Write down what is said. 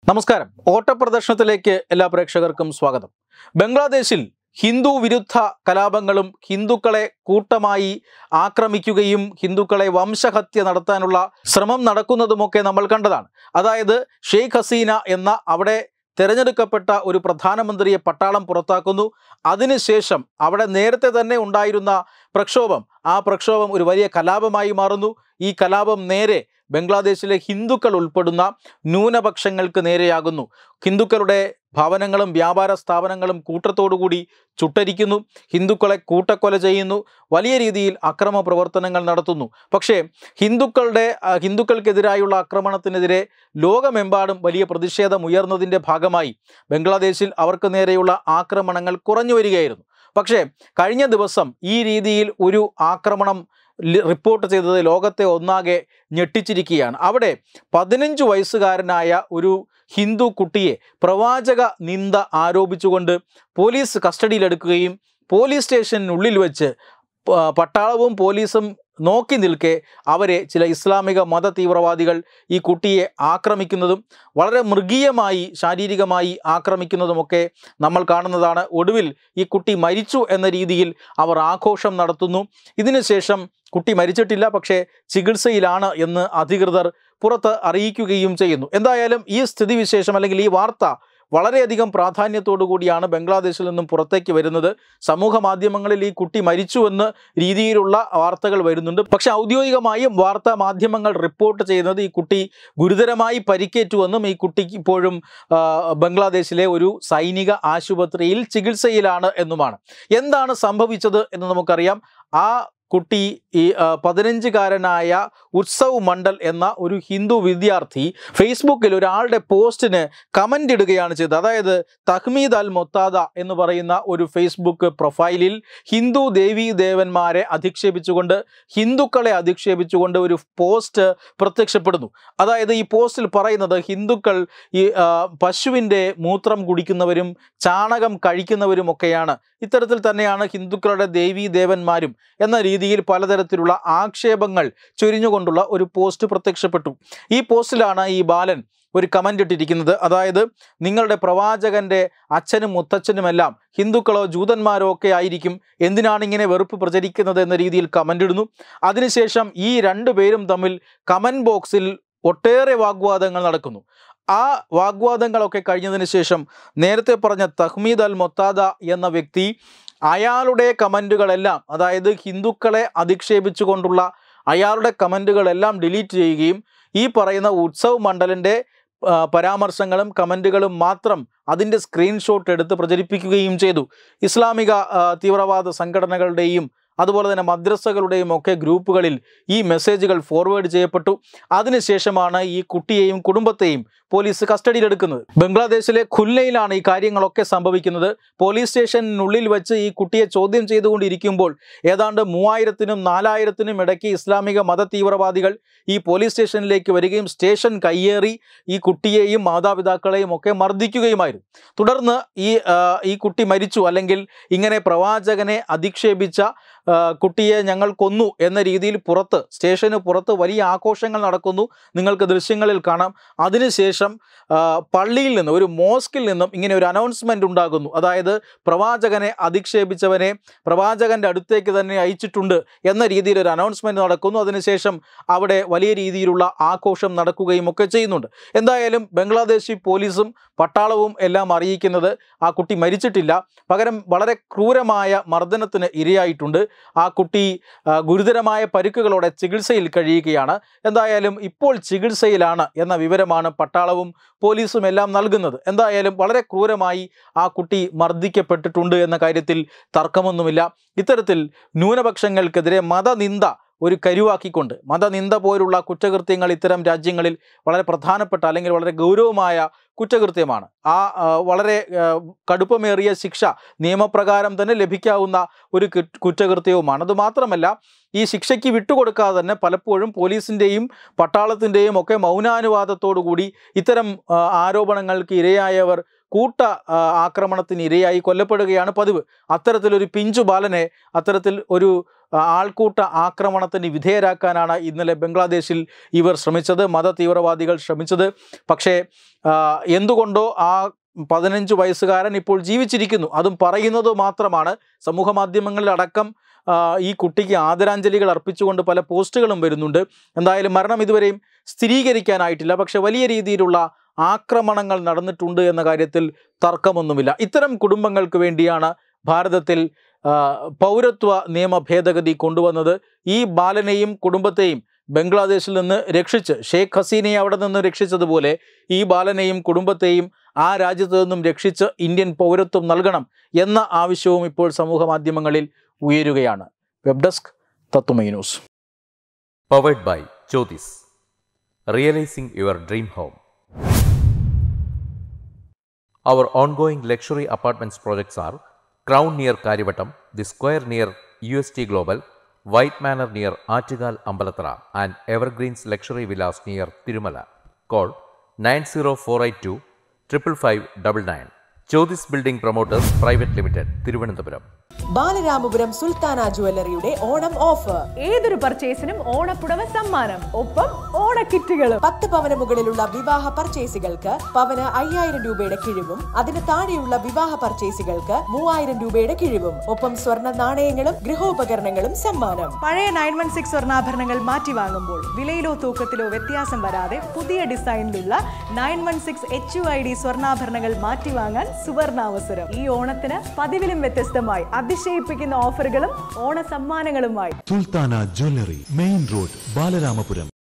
നമസ്കാരം. ഓട്ടപ്രദർശനത്തിലേക്ക് എല്ലാ പ്രേക്ഷകർക്കും സ്വാഗതം. ബംഗ്ലാദേശിൽ ഹിന്ദു വിരുദ്ധ കലാപങ്ങളും ഹിന്ദുക്കളെ കൂട്ടമായി ആക്രമിക്കുകയും ഹിന്ദുക്കളെ വംശഹത്യ നടത്താനുള്ള ശ്രമം നടക്കുന്നതുമൊക്കെ നമ്മൾ കണ്ടതാണ്. അതായത് ഷെയ്ഖ് ഹസീന എന്ന അവിടെ തിരഞ്ഞെടുക്കപ്പെട്ട ഒരു പ്രധാനമന്ത്രിയെ പട്ടാളം പുറത്താക്കുന്നു. അതിനുശേഷം അവിടെ നേരത്തെ തന്നെ ഉണ്ടായിരുന്ന പ്രക്ഷോഭം, ആ പ്രക്ഷോഭം ഒരു വലിയ കലാപമായി മാറുന്നു. ഈ കലാപം നേരെ ബംഗ്ലാദേശിലെ ഹിന്ദുക്കൾ ഉൾപ്പെടുന്ന ന്യൂനപക്ഷങ്ങൾക്ക് നേരെയാകുന്നു. ഹിന്ദുക്കളുടെ ഭവനങ്ങളും വ്യാപാര സ്ഥാപനങ്ങളും കൂട്ടത്തോടുകൂടി ചുട്ടരിക്കുന്നു, ഹിന്ദുക്കളെ കൂട്ടക്കൊല ചെയ്യുന്നു, വലിയ രീതിയിൽ അക്രമ പ്രവർത്തനങ്ങൾ നടത്തുന്നു. പക്ഷേ ഹിന്ദുക്കൾക്കെതിരായുള്ള ആക്രമണത്തിനെതിരെ ലോകമെമ്പാടും വലിയ പ്രതിഷേധം ഉയർന്നതിൻ്റെ ഭാഗമായി ബംഗ്ലാദേശിൽ അവർക്ക് നേരെയുള്ള ആക്രമണങ്ങൾ കുറഞ്ഞു വരികയായിരുന്നു. പക്ഷേ കഴിഞ്ഞ ദിവസം ഈ രീതിയിൽ ഒരു ആക്രമണം റിപ്പോർട്ട് ചെയ്തത് ലോകത്തെ ഒന്നാകെ ഞെട്ടിച്ചിരിക്കുകയാണ്. അവിടെ 15 വയസ്സുകാരനായ ഒരു ഹിന്ദു കുട്ടിയെ പ്രവാചക നിന്ദ ആരോപിച്ചുകൊണ്ട് പോലീസ് കസ്റ്റഡിയിലെടുക്കുകയും പോലീസ് സ്റ്റേഷനുള്ളിൽ വെച്ച് പട്ടാളവും പോലീസും നോക്കി നിൽക്കെ അവരെ ചില ഇസ്ലാമിക മത തീവ്രവാദികൾ ഈ കുട്ടിയെ ആക്രമിക്കുന്നതും വളരെ മൃഗീയമായി ശാരീരികമായി ആക്രമിക്കുന്നതുമൊക്കെ നമ്മൾ കാണുന്നതാണ്. ഒടുവിൽ ഈ കുട്ടി മരിച്ചു എന്ന രീതിയിൽ അവർ ആഘോഷം നടത്തുന്നു. ഇതിനുശേഷം കുട്ടി മരിച്ചിട്ടില്ല, പക്ഷേ ചികിത്സയിലാണ് എന്ന് അധികൃതർ പുറത്ത് അറിയിക്കുകയും ചെയ്യുന്നു. എന്തായാലും ഈ സ്ഥിതിവിശേഷം അല്ലെങ്കിൽ ഈ വാർത്ത വളരെയധികം പ്രാധാന്യത്തോടു കൂടിയാണ് ബംഗ്ലാദേശിൽ നിന്നും പുറത്തേക്ക് വരുന്നത്. സമൂഹ മാധ്യമങ്ങളിൽ ഈ കുട്ടി മരിച്ചു എന്ന രീതിയിലുള്ള വാർത്തകൾ വരുന്നുണ്ട്. പക്ഷേ ഔദ്യോഗികമായും വാർത്താ മാധ്യമങ്ങൾ റിപ്പോർട്ട് ചെയ്യുന്നത് ഈ കുട്ടി ഗുരുതരമായി പരിക്കേറ്റുവെന്നും ഈ കുട്ടിക്ക് ഇപ്പോഴും ബംഗ്ലാദേശിലെ ഒരു സൈനിക ആശുപത്രിയിൽ ചികിത്സയിലാണ് എന്നുമാണ്. എന്താണ് സംഭവിച്ചത് എന്ന് നമുക്കറിയാം. ആ കുട്ടി ഈ 15-കാരനായ ഉത്സവ് മണ്ഡൽ എന്ന ഒരു ഹിന്ദു വിദ്യാർത്ഥി ഫേസ്ബുക്കിൽ ഒരാളുടെ പോസ്റ്റിന് കമൻ്റ് ഇടുകയാണ് ചെയ്തത്. അതായത് തഹ്മീദ് അൽ മൊത്താദ എന്ന് പറയുന്ന ഒരു ഫേസ്ബുക്ക് പ്രൊഫൈലിൽ ഹിന്ദു ദേവീ ദേവന്മാരെ അധിക്ഷേപിച്ചുകൊണ്ട്, ഹിന്ദുക്കളെ അധിക്ഷേപിച്ചുകൊണ്ട് ഒരു പോസ്റ്റ് പ്രത്യക്ഷപ്പെടുന്നു. അതായത് ഈ പോസ്റ്റിൽ പറയുന്നത് ഹിന്ദുക്കൾ ഈ പശുവിൻ്റെ മൂത്രം കുടിക്കുന്നവരും ചാണകം കഴിക്കുന്നവരുമൊക്കെയാണ്, ഇത്തരത്തിൽ തന്നെയാണ് ഹിന്ദുക്കളുടെ ദേവീ ദേവന്മാരും എന്ന രീതിയിൽ പലതരത്തിലുള്ള ആക്ഷേപങ്ങൾ ചൊരിഞ്ഞുകൊണ്ടുള്ള ഒരു പോസ്റ്റ് പ്രത്യക്ഷപ്പെട്ടു. ഈ പോസ്റ്റിലാണ് ഈ ബാലൻ ഒരു കമൻ്റ് ഇട്ടിരിക്കുന്നത്. അതായത് നിങ്ങളുടെ പ്രവാചകൻ്റെ അച്ഛനും മുത്തച്ഛനുമെല്ലാം ഹിന്ദുക്കളോ ജൂതന്മാരോ ഒക്കെ ആയിരിക്കും, എന്തിനാണ് ഇങ്ങനെ വെറുപ്പ് പ്രചരിക്കുന്നത് എന്ന രീതിയിൽ കമൻ്റ് ഇടുന്നു. അതിനുശേഷം ഈ രണ്ടുപേരും തമ്മിൽ കമൻറ്റ് ബോക്സിൽ ഒട്ടേറെ വാഗ്വാദങ്ങൾ നടക്കുന്നു. ആ വാഗ്വാദങ്ങളൊക്കെ കഴിഞ്ഞതിന് ശേഷം നേരത്തെ പറഞ്ഞ തഹ്മീദ് അൽ മൊത്താദ എന്ന വ്യക്തി അയാളുടെ കമൻറ്റുകളെല്ലാം, അതായത് ഹിന്ദുക്കളെ അധിക്ഷേപിച്ചുകൊണ്ടുള്ള അയാളുടെ കമൻറ്റുകളെല്ലാം ഡിലീറ്റ് ചെയ്യുകയും ഈ പറയുന്ന ഉത്സവ് മണ്ഡലിൻ്റെ പരാമർശങ്ങളും കമൻറ്റുകളും മാത്രം അതിൻ്റെ സ്ക്രീൻഷോട്ട് എടുത്ത് പ്രചരിപ്പിക്കുകയും ചെയ്തു. ഇസ്ലാമിക തീവ്രവാദ സംഘടനകളുടെയും അതുപോലെ തന്നെ മദ്രസകളുടെയും ഒക്കെ ഗ്രൂപ്പുകളിൽ ഈ മെസ്സേജുകൾ ഫോർവേഡ് ചെയ്യപ്പെട്ടു. അതിനുശേഷമാണ് ഈ കുട്ടിയെയും കുടുംബത്തെയും പോലീസ് കസ്റ്റഡിയിലെടുക്കുന്നത്. ബംഗ്ലാദേശിലെ ഖുൽനയിലാണ് ഈ കാര്യങ്ങളൊക്കെ സംഭവിക്കുന്നത്. പോലീസ് സ്റ്റേഷനുള്ളിൽ വെച്ച് ഈ കുട്ടിയെ ചോദ്യം ചെയ്തുകൊണ്ടിരിക്കുമ്പോൾ ഏതാണ്ട് 3000-നും 4000-നും ഇടയ്ക്ക് ഇസ്ലാമിക മത തീവ്രവാദികൾ ഈ പോലീസ് സ്റ്റേഷനിലേക്ക് വരികയും സ്റ്റേഷൻ കയ്യേറി ഈ കുട്ടിയെയും മാതാപിതാക്കളെയും ഒക്കെ മർദ്ദിക്കുകയുമായിരുന്നു. തുടർന്ന് ഈ കുട്ടി മരിച്ചു, അല്ലെങ്കിൽ ഇങ്ങനെ പ്രവാചകനെ അധിക്ഷേപിച്ച കുട്ടിയെ ഞങ്ങൾ കൊന്നു എന്ന രീതിയിൽ സ്റ്റേഷന് പുറത്ത് വലിയ ആഘോഷങ്ങൾ നടക്കുന്നു. നിങ്ങൾക്ക് ദൃശ്യങ്ങളിൽ കാണാം. അതിനുശേഷം പള്ളിയിൽ നിന്ന്, ഒരു മോസ്കിൽ നിന്നും ഇങ്ങനെ ഒരു അനൗൺസ്മെൻ്റ് ഉണ്ടാകുന്നു. അതായത് പ്രവാചകനെ അധിക്ഷേപിച്ചവനെ പ്രവാചകൻ്റെ അടുത്തേക്ക് തന്നെ അയച്ചിട്ടുണ്ട് എന്ന രീതിയിൽ ഒരു അനൗൺസ്മെൻറ്റ് നടക്കുന്നു. അതിനുശേഷം അവിടെ വലിയ രീതിയിലുള്ള ആഘോഷം നടക്കുകയും ഒക്കെ ചെയ്യുന്നുണ്ട്. എന്തായാലും ബംഗ്ലാദേശി പോലീസും പട്ടാളവും എല്ലാം അറിയിക്കുന്നത് ആ കുട്ടി മരിച്ചിട്ടില്ല, പകരം വളരെ ക്രൂരമായ മർദ്ദനത്തിന് ഇരയായിട്ടുണ്ട്. ആ കുട്ടി ഗുരുതരമായ പരിക്കുകളോടെ ചികിത്സയിൽ കഴിയുകയാണ്. എന്തായാലും ഇപ്പോൾ ചികിത്സയിലാണ് എന്ന വിവരമാണ് പട്ടാളവും പോലീസും എല്ലാം നൽകുന്നത്. എന്തായാലും വളരെ ക്രൂരമായി ആ കുട്ടി മർദ്ദിക്കപ്പെട്ടിട്ടുണ്ട് എന്ന കാര്യത്തിൽ തർക്കമൊന്നുമില്ല. ഇത്തരത്തിൽ ന്യൂനപക്ഷങ്ങൾക്കെതിരെ മതനിന്ദ ഒരു കരുവാക്കിക്കൊണ്ട്, മതനിന്ദ പോലുള്ള കുറ്റകൃത്യങ്ങൾ ഇത്തരം രാജ്യങ്ങളിൽ വളരെ പ്രധാനപ്പെട്ട അല്ലെങ്കിൽ വളരെ ഗൗരവമായ കുറ്റകൃത്യമാണ്. വളരെ കടുപ്പമേറിയ ശിക്ഷ നിയമപ്രകാരം തന്നെ ലഭിക്കാവുന്ന ഒരു കുറ്റകൃത്യവുമാണ്. അതുമാത്രമല്ല, ഈ ശിക്ഷയ്ക്ക് വിട്ടുകൊടുക്കാതെ തന്നെ പലപ്പോഴും പോലീസിൻ്റെയും പട്ടാളത്തിൻ്റെയും ഒക്കെ മൗനാനുവാദത്തോടു കൂടി ഇത്തരം ആരോപണങ്ങൾക്ക് ഇരയായവർ കൂട്ട ആക്രമണത്തിന് ഇരയായി കൊല്ലപ്പെടുകയാണ് പതിവ്. അത്തരത്തിലൊരു പിഞ്ചു ബാലനെ അത്തരത്തിൽ ഒരു ആൾക്കൂട്ട ആക്രമണത്തിന് വിധേയരാക്കാനാണ് ഇന്നലെ ബംഗ്ലാദേശിൽ ഇവർ ശ്രമിച്ചത്, മത തീവ്രവാദികൾ ശ്രമിച്ചത്. പക്ഷേ എന്തുകൊണ്ടോ ആ 15 വയസ്സുകാരൻ ഇപ്പോൾ ജീവിച്ചിരിക്കുന്നു. അതും പറയുന്നത് മാത്രമാണ്. സമൂഹ മാധ്യമങ്ങളിലടക്കം ഈ കുട്ടിക്ക് ആദരാഞ്ജലികൾ അർപ്പിച്ചുകൊണ്ട് പല പോസ്റ്റുകളും വരുന്നുണ്ട്. എന്തായാലും മരണം ഇതുവരെയും സ്ഥിരീകരിക്കാനായിട്ടില്ല. പക്ഷെ വലിയ രീതിയിലുള്ള ആക്രമണങ്ങൾ നടന്നിട്ടുണ്ട് എന്ന കാര്യത്തിൽ തർക്കമൊന്നുമില്ല. ഇത്തരം കുടുംബങ്ങൾക്ക് വേണ്ടിയാണ് ഭാരതത്തിൽ പൗരത്വ നിയമ ഭേദഗതി കൊണ്ടുവന്നത്. ഈ ബാലനെയും കുടുംബത്തെയും ബംഗ്ലാദേശിൽ നിന്ന് രക്ഷിച്ച് ഷേഖ് ഹസീനയെ അവിടെ നിന്ന് രക്ഷിച്ചതുപോലെ ഈ ബാലനെയും കുടുംബത്തെയും ആ രാജ്യത്ത് നിന്നും രക്ഷിച്ച് ഇന്ത്യൻ പൗരത്വം നൽകണം എന്ന ആവശ്യവും ഇപ്പോൾ സമൂഹ മാധ്യമങ്ങളിൽ ഉയരുകയാണ്. Web desk Tatwamayi news. Powered by Jyothis, realising your dream home. Our ongoing luxury apartments projects are Crown near Karivattam, The Square near UST Global, White Manor near Aattugal Ambalathara, and Evergreens Luxury Villas near Tirumala. Call 90482 55599. Jyothis Building Promoters Private Limited, Thiruvananthapuram. Balaramapuram Sultana ജ്വല്ലറിയുടെ Onam offer. ഏതൊരു പർച്ചേസിനും ഓണപ്പുടവ സമ്മാനം, ഒപ്പം ഓണക്കിറ്റുകളും. 10 പവന് മുകളിലുള്ള വിവാഹ പർച്ചേസുകൾക്ക് പവന് 5000 രൂപയുടെ കിഴിവും, അതിന് താഴെയുള്ള വിവാഹ പർച്ചേസുകൾക്ക് 3000 രൂപയുടെ കിഴിവും, ഒപ്പം സ്വർണ്ണ നാണയങ്ങളും ഗൃഹോപകരണങ്ങളും സമ്മാനം. പഴയ 916 സ്വർണ്ണാഭരണങ്ങൾ മാറ്റി വാങ്ങുമ്പോൾ വിലയിലോ തൂക്കത്തിലോ വ്യത്യാസം വരാതെ പുതിയ ഡിസൈനിലുള്ള 916 HUID സ്വർണ്ണാഭരണങ്ങൾ മാറ്റി വാങ്ങാൻ സുവർണാവസരം. ഈ ഓണത്തിന് പതിവിലും വ്യത്യസ്തമായി അതിശയിപ്പിക്കുന്ന ഓഫറുകളും ഓണ സമ്മാനങ്ങളുമായി Sultana jewellery, main road, Balaramapuram.